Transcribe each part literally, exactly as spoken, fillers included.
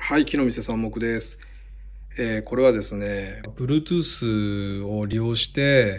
はい、木の店三目です。えー、これはですね、Bluetooth を利用して、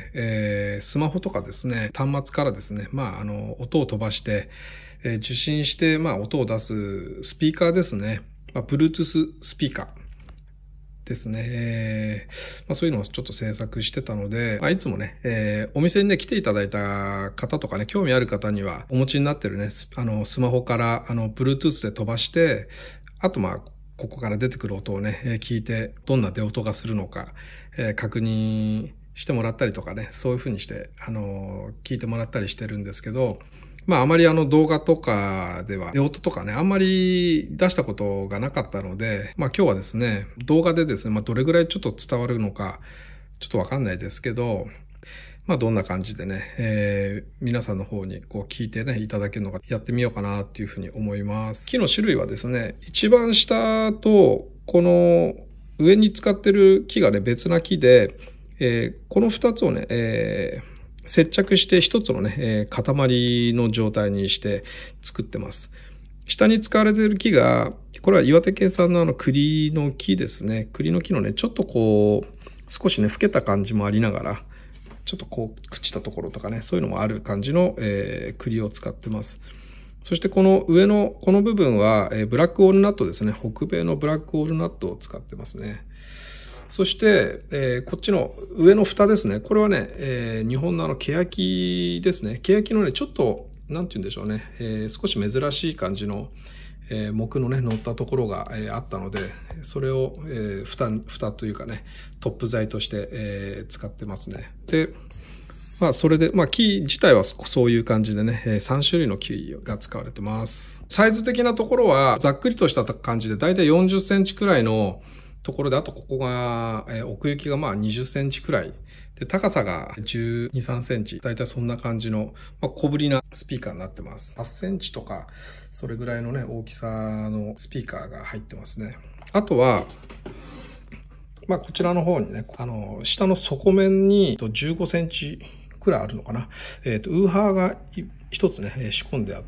えー、スマホとかですね、端末からですね、まあ、あの、音を飛ばして、えー、受信して、まあ、音を出すスピーカーですね。まあ、Bluetooth スピーカーですね。えーまあ、そういうのをちょっと制作してたので、まあ、いつもね、えー、お店にね、来ていただいた方とかね、興味ある方には、お持ちになってるね、あの、スマホから、あの、Bluetooth で飛ばして、あと、まあ、ここから出てくる音をね、聞いて、どんな出音がするのか、えー、確認してもらったりとかね、そういう風にして、あの、聞いてもらったりしてるんですけど、まあ、あまりあの動画とかでは、出音とかね、あんまり出したことがなかったので、まあ今日はですね、動画でですね、まあどれぐらいちょっと伝わるのか、ちょっとわかんないですけど、まあどんな感じでね、えー、皆さんの方にこう聞いてね、いただけるのかやってみようかなっていうふうに思います。木の種類はですね、一番下とこの上に使ってる木がね、別な木で、えー、この二つをね、えー接着して一つのね、えー、塊の状態にして作ってます。下に使われている木が、これは岩手県産のあの栗の木ですね。栗の木のね、ちょっとこう、少しね、老けた感じもありながら、ちょっとこう、朽ちたところとかね、そういうのもある感じの、えー、栗を使ってます。そしてこの上の、この部分は、えー、ブラックウォールナットですね。北米のブラックウォールナットを使ってますね。そして、えー、こっちの上の蓋ですね。これはね、えー、日本のあの、欅ですね。欅のね、ちょっと、なんて言うんでしょうね。えー、少し珍しい感じの、えー、木のね、乗ったところが、えー、あったので、それを、えー、蓋、蓋というかね、トップ材として、えー、使ってますね。で、まあ、それで、まあ、木自体はそういう感じでね、さん種類の木が使われてます。サイズ的なところは、ざっくりとした感じで、だいたいよんじゅっセンチくらいの、ところで、あとここが、えー、奥行きがまあにじゅっセンチくらい。で、高さがじゅうに、さんセンチ。だいたいそんな感じの、まあ、小ぶりなスピーカーになってます。はちセンチとか、それぐらいのね、大きさのスピーカーが入ってますね。あとは、まあ、こちらの方にね、あの、下の底面にじゅうごセンチくらいあるのかな。えっと、ウーハーが一つね、仕込んであって、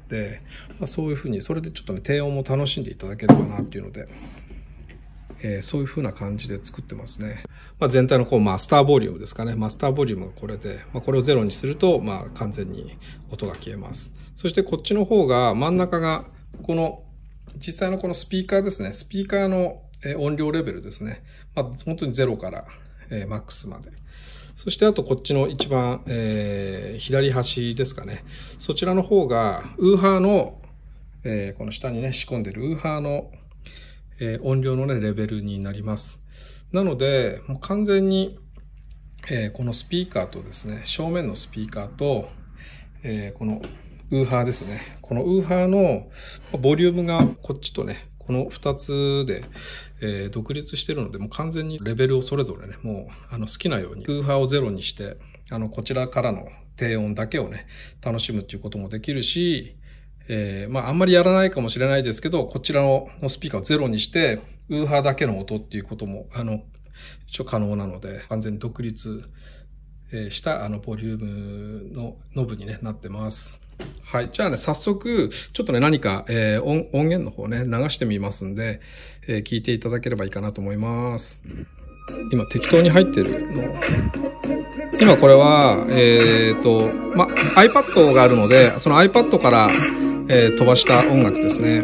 まあ、そういうふうに、それでちょっとね、低音も楽しんでいただければなっていうので、えー、そういう風な感じで作ってますね。まあ、全体のこうマスターボリュームですかね。マスターボリュームがこれで、まあ、これをゼロにすると、まあ、完全に音が消えます。そしてこっちの方が、真ん中が、この、実際のこのスピーカーですね。スピーカーの音量レベルですね。まあ、本当にゼロから、えー、マックスまで。そしてあとこっちの一番、えー、左端ですかね。そちらの方が、ウーハーの、えー、この下にね、仕込んでるウーハーのえー、音量のね、レベルになります。なので、もう完全に、えー、このスピーカーとですね、正面のスピーカーと、えー、このウーハーですね。このウーハーのボリュームがこっちとね、この二つで、えー、独立してるので、もう完全にレベルをそれぞれね、もうあの好きなように、ウーハーをゼロにして、あの、こちらからの低音だけをね、楽しむっていうこともできるし、えー、まあ、あんまりやらないかもしれないですけど、こちらのスピーカーをゼロにして、ウーハーだけの音っていうことも、あの、一応可能なので、完全に独立した、あの、ボリュームのノブに、ね、なってます。はい。じゃあね、早速、ちょっとね、何か、えー、音、音源の方ね、流してみますんで、えー、聞いていただければいいかなと思います。今、適当に入ってるの。今これは、えっと、ま、iPad があるので、その iPad から、えー、飛ばした音楽ですね。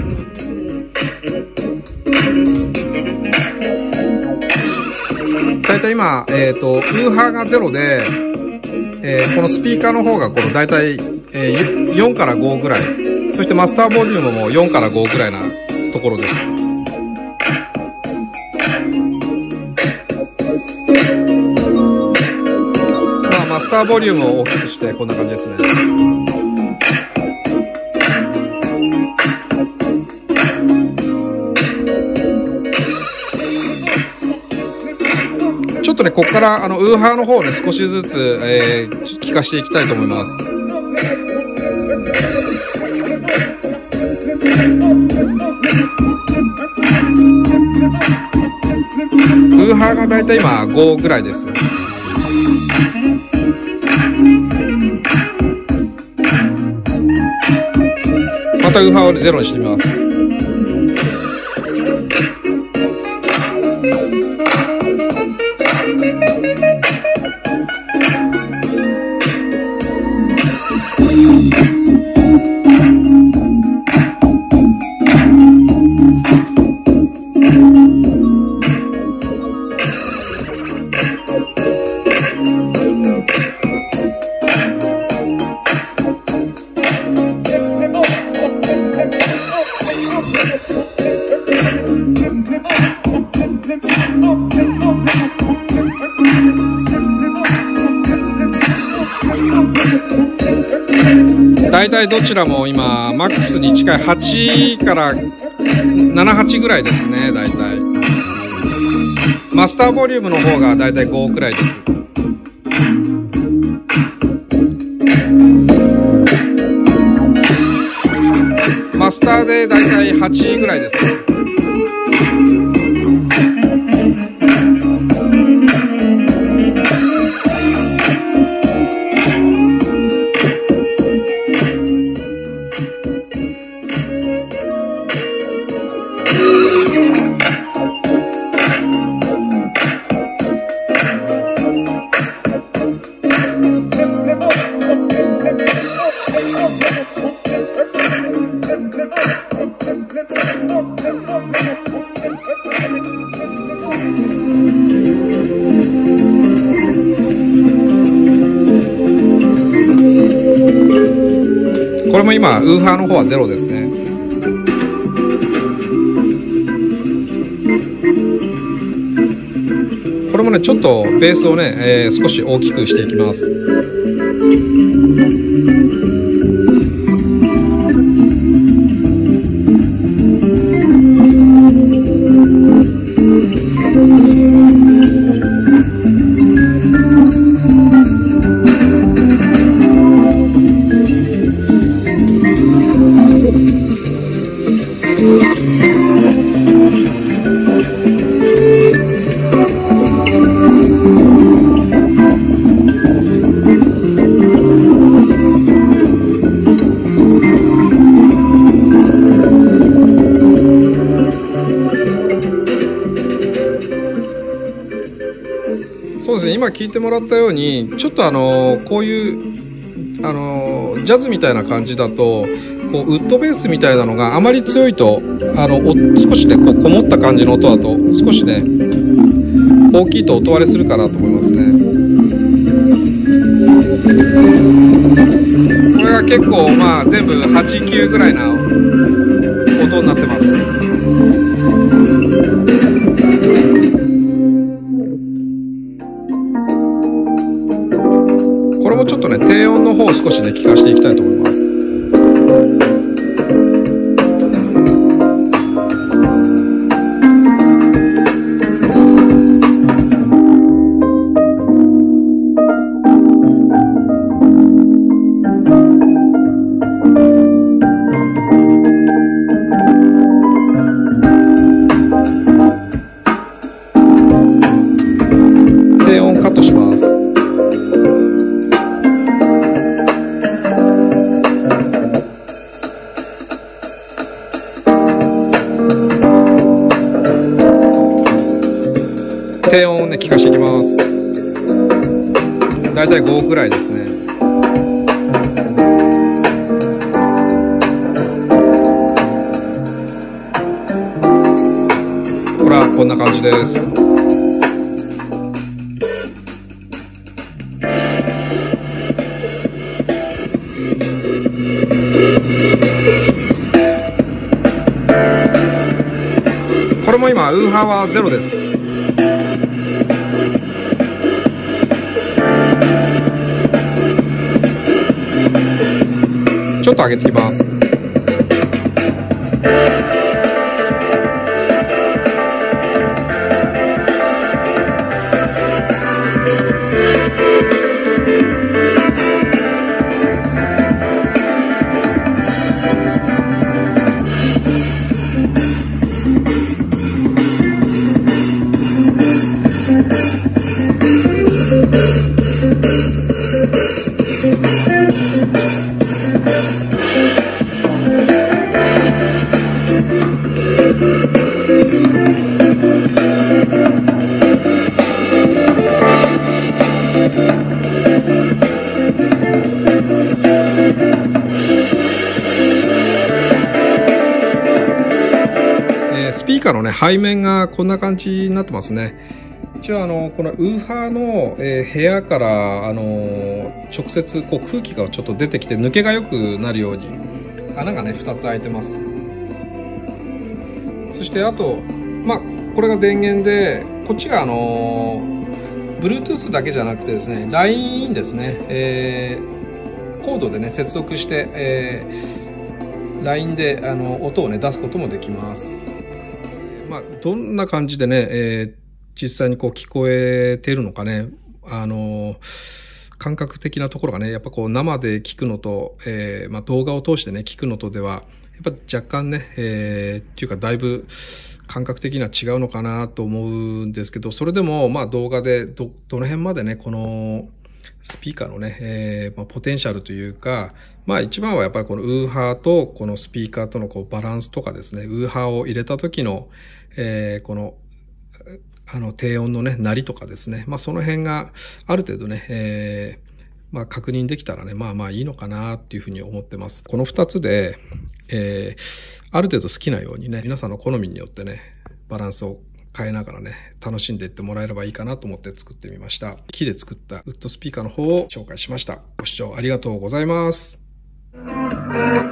だいたい今、えっと、ウーハーがゼロで、えー、このスピーカーの方がこのだいたい、えー、よんからごぐらい。そしてマスターボリュームもよんからごぐらいなところです。まあ、マスターボリュームを大きくしてこんな感じですね。ちょっとね、ここから、あの、ウーハーの方をね、少しずつ、えー、聞かしていきたいと思います。ウーハーがだいたい今ごぐらいです。またウーハーをゼロにしてみます。 大体どちらも今、マックスに近いはちからなな、はちぐらいですね、大体。マスターボリュームの方が大体ごくらいです。マスターで大体はちぐらいです。これも今ウーハーの方はゼロですね。これもねちょっとベースをね、えー、少し大きくしていきます。そうですね、今聞いてもらったようにちょっとあのこういうあのジャズみたいな感じだとこうウッドベースみたいなのがあまり強いとあの少しねこうこもった感じの音だと少しね大きいと音割れするかなと思いますね。これが結構まあ全部はち、きゅうぐらいな音になってます。これもちょっとね低音の方を少しね聞かせていきたいと思います。低音カットします。低音をね聞かしていきます。だいたいごぐらいですね。ほらこんな感じです。これも今ウーハーはゼロです。ちょっと上げてきます。スピーカーのね背面がこんな感じになってますね。一応あのこのウーハーの、えー、部屋からあのー、直接こう空気がちょっと出てきて抜けが良くなるように穴がねふたつ開いてます。そしてあとまあこれが電源でこっちがあのー、Bluetooth だけじゃなくてですね ライン ですね、えーコードでね、接続して、えー、ライン であの音をね、出すこともできます。まあ、どんな感じでね、えー、実際にこう聞こえているのかね、あの、感覚的なところがね、やっぱこう生で聞くのと、えー、まあ動画を通してね、聞くのとでは、やっぱ若干ね、えー、っていうかだいぶ感覚的には違うのかなと思うんですけど、それでもまあ動画でど、どの辺までね、このスピーカーのね、えーまあ、ポテンシャルというか、まあ一番はやっぱりこのウーハーとこのスピーカーとのこうバランスとかですね、ウーハーを入れた時の、えー、このあの低音のね、鳴りとかですね、まあその辺がある程度ね、えーまあ確認できたらね、まあまあいいのかなっていうふうに思ってます。この二つで、えー、ある程度好きなようにね、皆さんの好みによってね、バランスを変えながらね、楽しんでいってもらえればいいかなと思って作ってみました。木で作ったウッドスピーカーの方を紹介しました。ご視聴ありがとうございます。